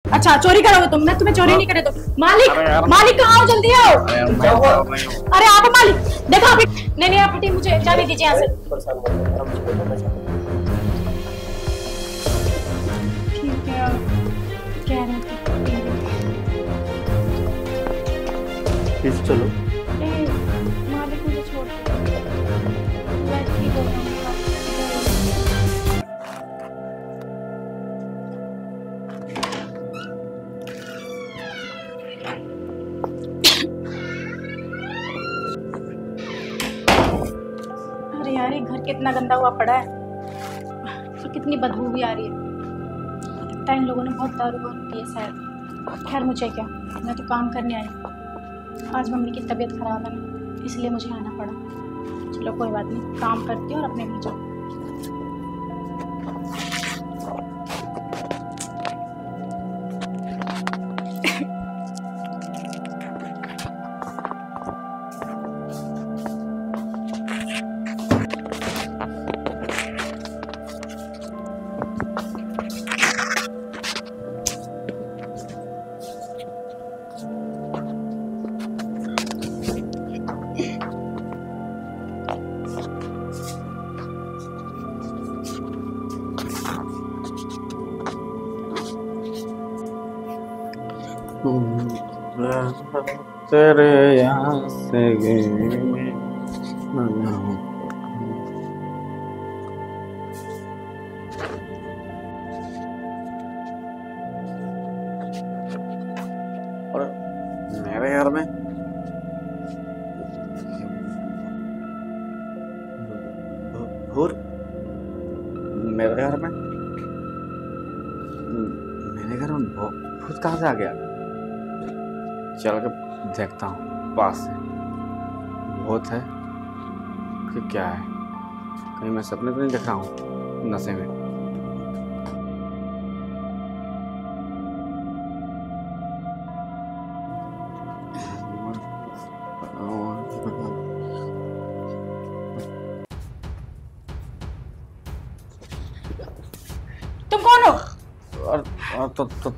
अच्छा चोरी करोगे तुम? मैं तुम्हें चोरी नहीं करे तो। मालिक, मालिक कहाँ हो? जल्दी आओ। अरे आप मालिक, देखो आप। नहीं नहीं आप हटिए, मुझे जाने दीजिए यहाँ से। ठीक है, कह रहे थे चलो। मालिक मुझे छोड़ दो, मैं ठीक हो जाऊंगा। अरे यार ये घर कितना गंदा हुआ पड़ा है और कितनी बदबू भी आ रही है। लगता है इन लोगों ने बहुत दारू वारू पी है शायद। खैर मुझे क्या, मैं तो काम करने आई। आज मम्मी की तबीयत खराब है ना, इसलिए मुझे आना पड़ा। चलो कोई बात नहीं, काम करती हूँ और अपने घर जाऊँ। तेरे यहाँ से और मेरे घर में भूत, मेरे घर में भूत कहाँ से आ गया? चल के देखता हूँ पास से, भूत है कि क्या है। कहीं मैं सपने तो नहीं देख रहा हूँ नशे में। तुम कौन हो? और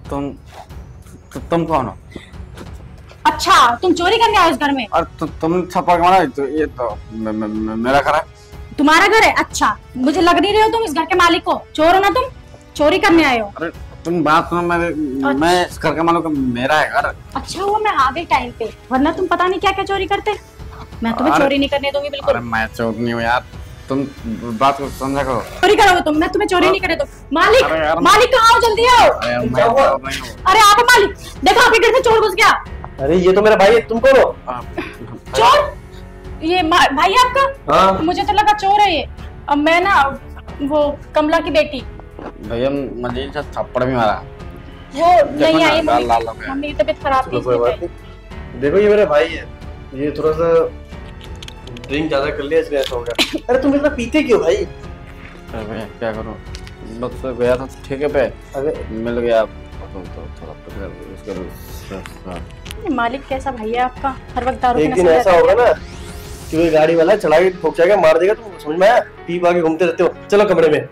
तुम कौन हो? अच्छा तुम चोरी करने आए इस घर में? और तुम छप्पर मारा तो ये तो मेरा घर है। तुम्हारा घर है? अच्छा मुझे लग नहीं रहे हो तुम इस घर के मालिक हो। चोर हो ना तुम, चोरी करने आए हो। अरे तुम बात सुनो, मैं इस घर का मालिक, मेरा है घर। अच्छा हुआ मैं आ गई टाइम पे, वरना तुम पता नहीं क्या क्या चोरी करते। मैं तुम्हें चोरी नहीं करने दूंगी बिल्कुल। अरे मैं चोर नहीं हूँ यार, तुम बात को समझा करो। चोरी करोगे तुम? मैं तुम्हें चोरी नहीं करे तो। मालिक, मालिक कहाँ हो? जल्दी आओ। अरे आप मालिक, देखो आपके घर में चोर घुस गया। अरे ये तो मेरा भाई है, तुम कौन हो? चोर? ये भाई आपका? हाँ। मुझे तो लगा चोर है ये। अब मैं ना वो कमला की बेटी। भैया मुझे थप्पड़ भी मारा। वो नहीं आई, मम्मी की तबीयत खराब थी। देखो ये मेरा भाई है, ये थोड़ा सा ड्रिंक ज्यादा कर लिया इसलिए ऐसा हो गया। अरे तुम इतना पीते क्यों भाई? अरे भैया क्या करूं, बस गया था ठेके पे, अरे मिल गया तो थोड़ा उसके। मालिक कैसा भाई है आपका? हर वक्त दारू एक दिन ऐसा होगा ना कि वो गाड़ी वाला चला के ठोक जाएगा, मार देगा, तुम समझ में आया? पी पा के घूमते रहते हो। चलो कमरे में।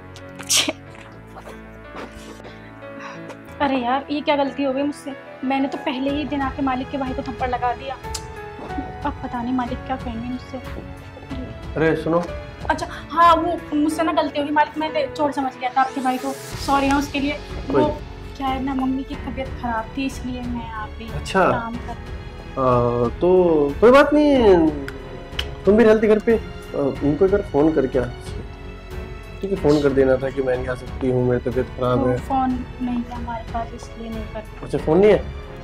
अरे यार ये क्या गलती हो गई मुझसे। मैंने तो पहले ही दिन आके मालिक के भाई को थप्पड़ लगा दिया। अब पता नहीं मालिक क्या कहेंगे मुझसे। अरे सुनो। अच्छा हाँ, वो मुझसे ना गलती होगी मालिक, मैं चोर समझ गया था आपके भाई को। सॉरी है उसके लिए। वो क्या है ना, मम्मी की तबीयत खराब थी इसलिए मैं आ गई। अच्छा काम कर। तो कोई बात नहीं, तुम भी रहती घर पे, उनको एक बार फोन करके ठीक है, फोन कर देना था कि मैं नहीं आ सकती हूँ, मेरी तबीयत खराब है। फोन नहीं है हमारे पास इसलिए नहीं कर। अच्छा फोन नहीं है,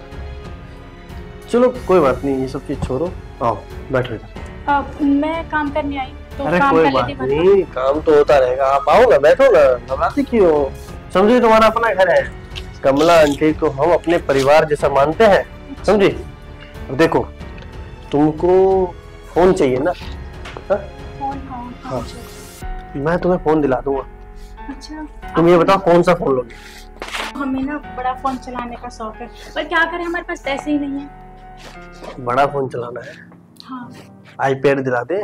चलो कोई बात नहीं, ये सब चीज छोड़ो, आओ बैठो इधर। मैं काम करने आई तो अरे काम कोई कर बात लेती। नहीं, काम तो होता रहेगा, आप आओ ना, बैठो ना, घबराती क्यों? समझे तुम्हारा अपना घर है, कमला आंटी को हम अपने परिवार जैसा मानते हैं, समझे? देखो तुमको फोन चाहिए ना? हाँ, मैं तुम्हें फोन दिला दूंगा। अच्छा तुम ये बताओ कौन सा फोन लोगे? हमें ना बड़ा फोन चलाने का शौक है, पर क्या करें हमारे पास पैसे ही नहीं है। बड़ा फोन चलाना है? हाँ। आईपैड दिला दे,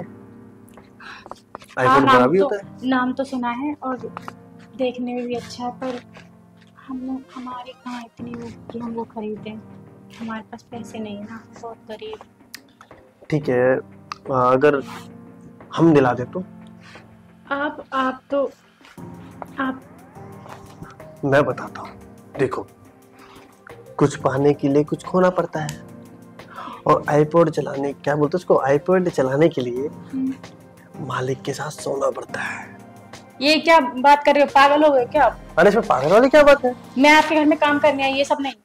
आईपैड बड़ा भी होता है। नाम तो सुना है और देखने में भी अच्छा है, पर हमारे कहाँ इतनी वो कि हम वो खरीदें। हमारे पास पैसे नहीं है ना, बहुत गरीब। ठीक है, अगर हम दिला दे तो? आप तो आप मैं बताता हूँ, देखो, कुछ पाने के लिए कुछ खोना पड़ता है, और आईपॉड चलाने, क्या बोलते हैं उसको, आईपॉड चलाने के लिए मालिक के साथ सोना पड़ता है। ये क्या बात कर रहे हो, पागल हो गए क्या आप? अरे इसमें पागल वाली क्या बात है? मैं आपके घर में काम करने आई, ये सब नहीं।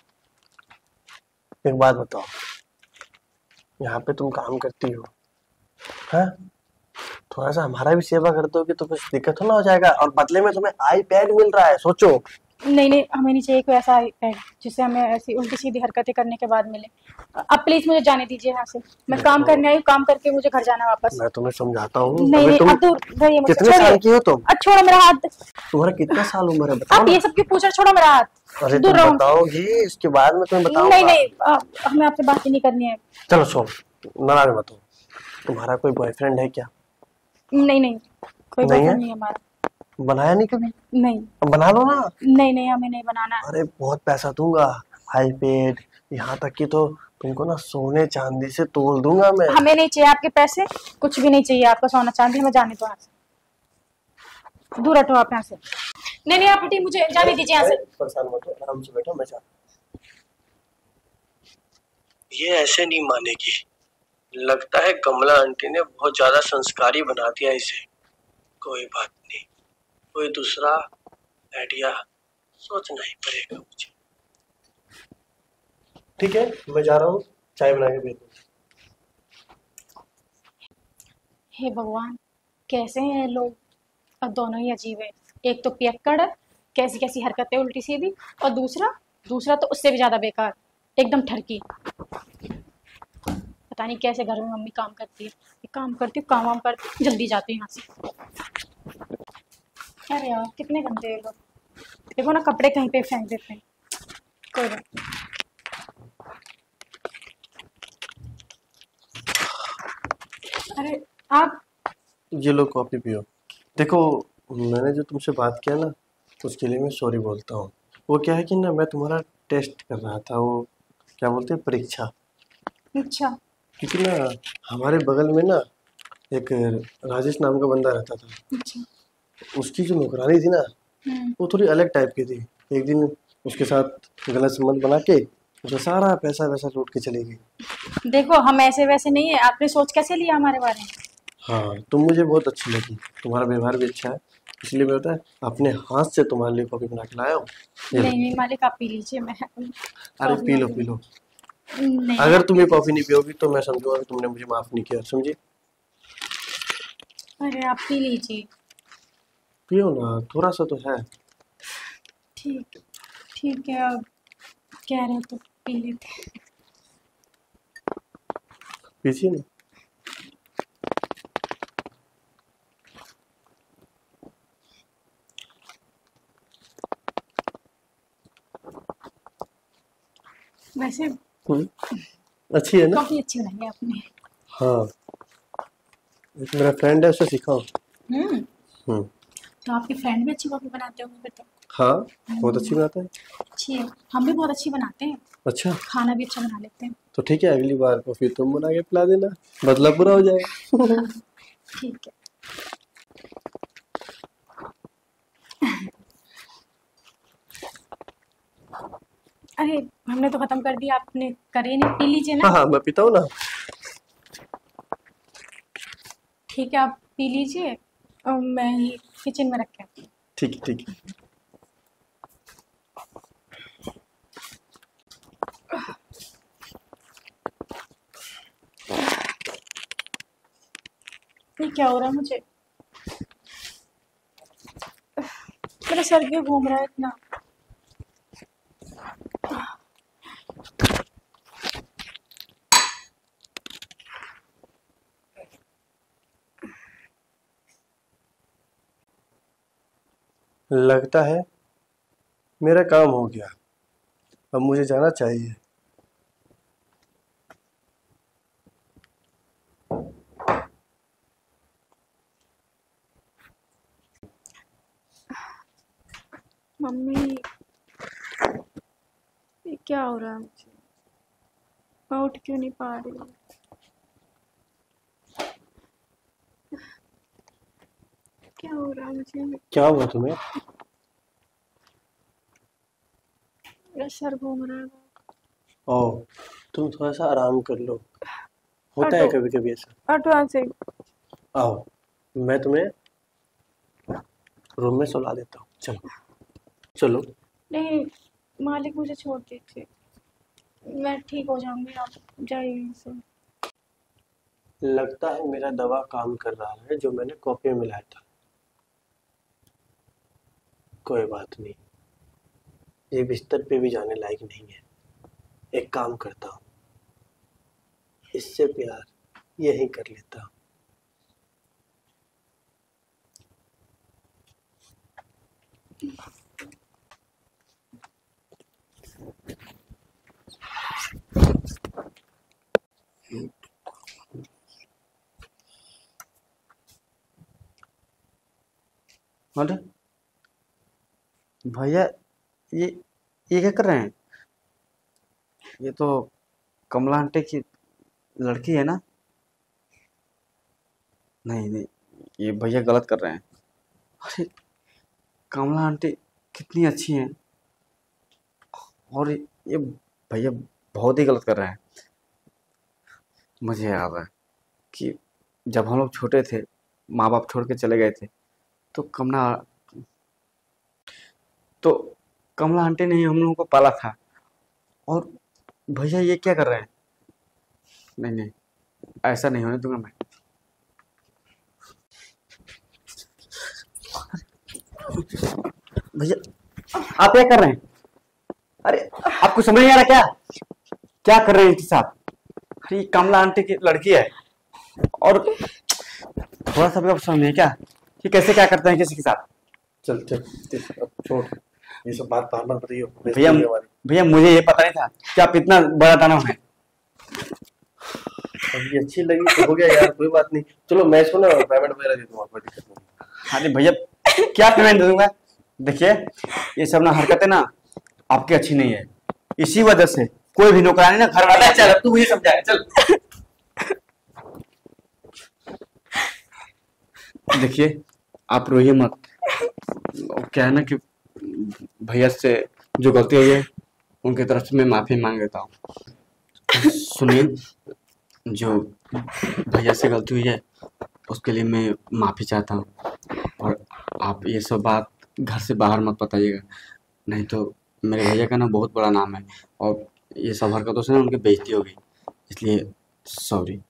एक बात बताओ, यहाँ पे तुम काम करती हो, हाँ, थोड़ा सा हमारा भी सेवा कर दोगे तो कुछ दिक्कत ना हो जाएगा, और बदले में तुम्हें आईपैड मिल रहा है, सोचो। नहीं, हमें नहीं चाहिए कोई ऐसा आईपैड जिससे हमें ऐसी उल्टी सीधी हरकतें करने के बाद मिले। अब प्लीज मुझे जाने दीजिए यहाँ से। मैं काम करने आई हूँ, काम करके मुझे घर जाना है वापस। मैं तुम्हें समझाता हूँ। नहीं, तुम अब दूर रहिए मुझसे। कितने साल की हो तुम? छोड़ो मेरा हाथ। तुम्हारा कितना साल उम्र है, बताओ आप ये सब क्यों पूछ रहे, छोड़ो मेरा हाथ। अरे दूर तुम रहो। बताओगी, इसके बाद में तुम्हें बताऊंगा। नहीं, हमें आपसे बात ही नहीं करनी है। चलो सुन, नाराज मत हो। तुम्हारा कोई बॉयफ्रेंड है क्या? नहीं, कोई नहीं है? बॉयफ्रेंड नहीं है हमारा। बनाया नहीं कभी? नहीं। अब बना लो ना। नहीं, हमें नहीं बनाना। अरे बहुत पैसा दूंगा, आईपैड, यहाँ तक कि तो तुमको ना सोने चांदी से तोल दूंगा मैं। हमें नहीं चाहिए आपके पैसे, कुछ भी नहीं चाहिए आपका सोना चांदी। हमें जाने दो यहाँ से, दूर हटो आप यहाँ से। नहीं, आप हटिए, मुझे जाने दीजिए यहाँ से। परेशान मत हो, आराम से बैठो, मैं जा। ये ऐसे नहीं मानेगी, लगता है कमला आंटी ने बहुत ज्यादा संस्कारी बना दिया इसे। कोई बात नहीं, कोई दूसरा आइडिया सोचना ही पड़ेगा मुझे। ठीक है, मैं जा रहा हूँ, चाय बना के भेज दो। हे भगवान, कैसे हैं ये लोग। और दोनों ही अजीब है। एक तो पियक्कड़ है, कैसी कैसी हरकतें उल्टी सीधी, और दूसरा तो उससे भी ज्यादा बेकार, एकदम ठरकी। पता नहीं कैसे घर में मम्मी काम करती है। काम करती हूँ, काम वाम करती, जल्दी जाती हूँ यहाँ से। अरे यार कितने गंदे हैं लोग। देखो ना, कपड़े कहीं पे फेंक देते हैं। कोई बात नहीं। अरे आप, ये लो कॉफी पियो। देखो, मैंने जो तुमसे बात किया ना, उसके लिए मैं सॉरी बोलता हूँ। वो क्या है कि ना, मैं तुम्हारा टेस्ट कर रहा था, वो क्या बोलते हैं, परीक्षा। अच्छा। क्योंकि ना हमारे बगल में ना एक राजेश नाम का बंदा रहता था। अच्छा। उसकी जो नौकरानी थी ना, वो थोड़ी अलग टाइप की थी। एक दिन उसके साथ गलत संबंध बना के उसका सारा पैसा वैसा लूट के चली गई। देखो, हम ऐसे वैसे नहीं है। आपने सोच कैसे लिया हमारे बारे में? हाँ, तुम मुझे बहुत अच्छी लगी, तुम्हारा व्यवहार भी अच्छा है, इसलिए मैं होता है अपने हाथ से तुम्हारे लिए कॉफी बना के लाया हूँ। नहीं मालिक, आप पी लीजिए। मैं अरे पी लो पी लो। नहीं, अगर तुम ये कॉफी नहीं पियोगी तो मैं समझूंगा कि तुमने मुझे माफ नहीं किया, समझी? अरे आप पी लीजिए। पियो ना, थोड़ा सा तो है। ठीक है, अब कह रहे हो तो पी लेते। पीछे ना। वैसे अच्छी है ना? काफी अच्छी बनाई है आपने। हाँ, एक मेरा फ्रेंड है, उससे सीखा हूँ। तो आपके फ्रेंड भी अच्छी कॉफी बनाते होंगे फिर तो। हाँ, बहुत अच्छी बनाता है। अच्छी है, हम भी बहुत अच्छी बनाते हैं। अच्छा, खाना भी अच्छा बना लेते हैं। तो ठीक है, अगली बार कॉफी तुम बना के पिला देना, बदला पूरा हो जाएगा। ठीक है। अरे हमने तो खत्म कर दिया, आपने करे नहीं। पी लीजिए ना। हाँ, मैं पीता हूँ ना। ठीक है, आप पी लीजिए और मैं ही किचन में रख के आती हूँ। ठीक है ठीक है। ये क्या हो रहा है मुझे? मेरा सर क्यों घूम रहा है इतना? लगता है मेरा काम हो गया, अब मुझे जाना चाहिए। मम्मी क्या हो रहा है मुझे? मैं उठ क्यों नहीं पा रही हूँ? क्या हो रहा है मुझे? क्या हुआ तुम्हें? मेरा सर घूम रहा है। ओ, तुम थोड़ा सा आराम कर लो, होता है कभी कभी ऐसा। ऑटो से आओ, मैं तुम्हें रूम में सुला देता हूँ, चलो चलो। नहीं, मालिक मुझे छोड़ दीजिए, मैं ठीक हो जाऊंगी, आप जाइए यहाँ से। लगता है मेरा दवा काम कर रहा है जो मैंने कॉफी में मिलाया था। कोई बात नहीं, ये बिस्तर पे भी जाने लायक नहीं है। एक काम करता हूँ, इससे प्यार यही कर लेता हूँ। अरे भैया, ये ये क्या कर रहे हैं? ये तो कमला आंटी की लड़की है ना? नहीं नहीं, ये भैया गलत कर रहे हैं। अरे कमला आंटी कितनी अच्छी हैं, और ये भैया बहुत ही गलत कर रहे हैं। मुझे याद है कि जब हम लोग छोटे थे, माँ बाप छोड़ के चले गए थे, तो कमला आंटी ने ही हम लोगों को पाला था। और भैया ये क्या कर रहे हैं? नहीं नहीं, ऐसा नहीं होने दूंगा मैं। भैया आप क्या कर रहे हैं? अरे आपको समझ नहीं आ रहा क्या? क्या कर रहे हैं इसके साथ? अरे ये कमला आंटी की लड़की है, और थोड़ा सा भी आप समझ नहीं क्या कि कैसे क्या करते हैं किसी के साथ? चल चल चल, अब छोड़, ये सब बात बार बार बताइए। भैया भैया मुझे ये पता नहीं था कि आप इतना बड़ा दानव हैं। अब ये अच्छी लगी तो हो गया यार, कोई बात नहीं। चलो मैं इसको ना पेमेंट वगैरह दे दूंगा, कोई दिक्कत नहीं। अरे भैया क्या पेमेंट दे दूंगा? देखिए ये सब ना हरकतें ना आपकी अच्छी नहीं है, इसी वजह से कोई भी नौकरानी ना घर वाला। चल अब तू मुझे समझाए, चल। देखिए आप रोइए मत, क्या है ना कि भैया से जो गलती हुई है उनकी तरफ से मैं माफी मांग लेता हूँ। सुनिए, जो भैया से गलती हुई है उसके लिए मैं माफी चाहता हूँ, और आप ये सब बात घर से बाहर मत बताइएगा, नहीं तो मेरे भैया का ना बहुत बड़ा नाम है, और ये सब हरकतों से ना उनकी बेइज्जती होगी, इसलिए सॉरी।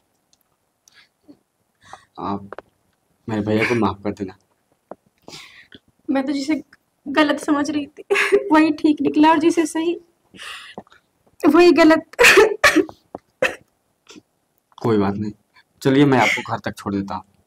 आप मेरे भैया को माफ कर देना। मैं तो जिसे गलत समझ रही थी वही ठीक निकला, और जिसे सही वही गलत। कोई बात नहीं, चलिए मैं आपको घर तक छोड़ देता हूँ।